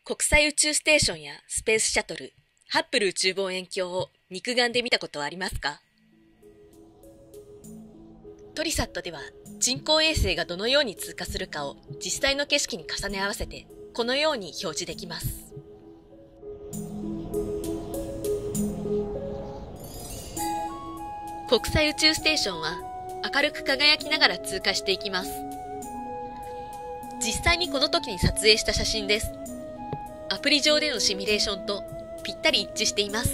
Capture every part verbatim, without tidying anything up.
国際宇宙ステーションやスペースシャトル、ハッブル宇宙望遠鏡を肉眼で見たことはありますか？トリサットでは人工衛星がどのように通過するかを実際の景色に重ね合わせてこのように表示できます。国際宇宙ステーションは明るく輝きながら通過していきます。実際にこの時に撮影した写真です。アプリ上でのシミュレーションとぴったり一致しています。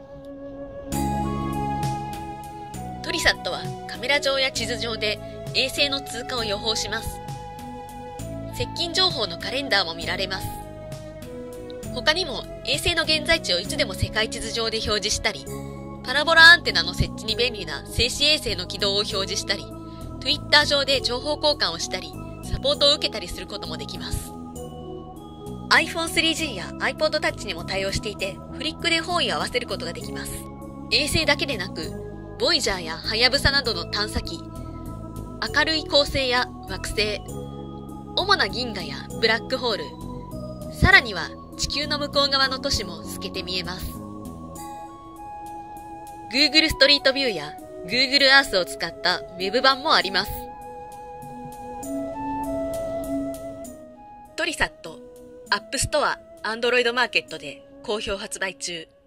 トリサットはカメラ上や地図上で衛星の通過を予報します。接近情報のカレンダーも見られます。他にも衛星の現在地をいつでも世界地図上で表示したり、パラボラアンテナの設置に便利な静止衛星の軌道を表示したり、Twitter 上で情報交換をしたり、サポートを受けたりすることもできます。アイフォンスリージー や iPod Touch にも対応していて、フリックで方位を合わせることができます。衛星だけでなく、ボイジャーやハヤブサなどの探査機、明るい恒星や惑星、主な銀河やブラックホール、さらには地球の向こう側の都市も透けて見えます。Google ストリートビューや Google Earth を使ったウェブ版もあります。トリサット、App Store、Android マーケットで好評発売中。